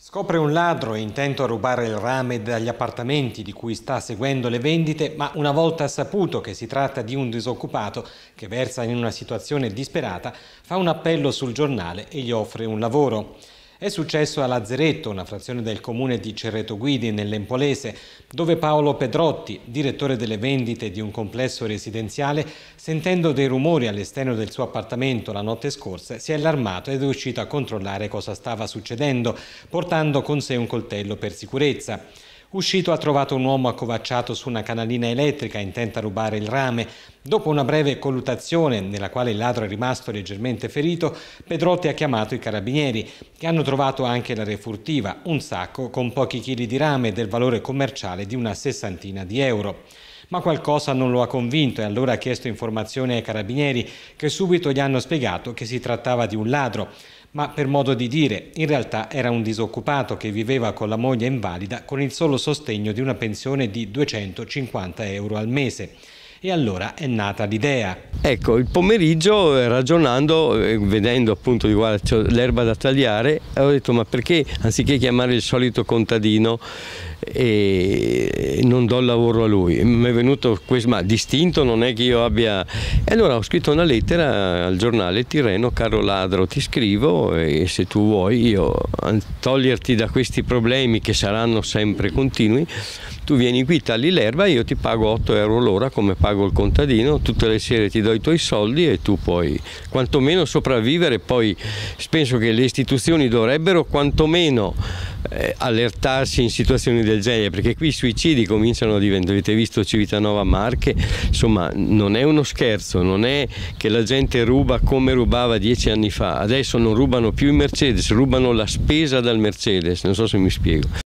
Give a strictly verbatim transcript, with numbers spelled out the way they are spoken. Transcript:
Scopre un ladro intento a rubare il rame dagli appartamenti di cui sta seguendo le vendite, ma una volta saputo che si tratta di un disoccupato che versa in una situazione disperata, fa un appello sul giornale e gli offre un lavoro. È successo a Lazzeretto, una frazione del comune di Cerreto Guidi, nell'Empolese, dove Paolo Pedrotti, direttore delle vendite di un complesso residenziale, sentendo dei rumori all'esterno del suo appartamento la notte scorsa, si è allarmato ed è uscito a controllare cosa stava succedendo, portando con sé un coltello per sicurezza. Uscito ha trovato un uomo accovacciato su una canalina elettrica intenta a rubare il rame. Dopo una breve colluttazione, nella quale il ladro è rimasto leggermente ferito, Pedrotti ha chiamato i carabinieri, che hanno trovato anche la refurtiva, un sacco con pochi chili di rame del valore commerciale di una sessantina di euro. Ma qualcosa non lo ha convinto e allora ha chiesto informazioni ai carabinieri, che subito gli hanno spiegato che si trattava di un ladro. Ma per modo di dire, in realtà era un disoccupato che viveva con la moglie invalida con il solo sostegno di una pensione di duecentocinquanta euro al mese. E allora è nata l'idea. Ecco, il pomeriggio, ragionando, vedendo appunto l'erba da tagliare, ho detto: ma perché anziché chiamare il solito contadino e non do il lavoro a lui? Mi è venuto questo, ma distinto non è che io abbia... E allora ho scritto una lettera al giornale Tirreno: caro ladro, ti scrivo e se tu vuoi io toglierti da questi problemi che saranno sempre continui, tu vieni qui, tagli l'erba e io ti pago otto euro l'ora come pago il contadino, tutte le sere ti do i tuoi soldi e tu puoi quantomeno sopravvivere. Poi penso che le istituzioni dovrebbero quantomeno eh, allertarsi in situazioni del genere, perché qui i suicidi cominciano a diventare, avete visto Civitanova Marche, insomma non è uno scherzo, non è che la gente ruba come rubava dieci anni fa, adesso non rubano più i Mercedes, rubano la spesa dal Mercedes, non so se mi spiego.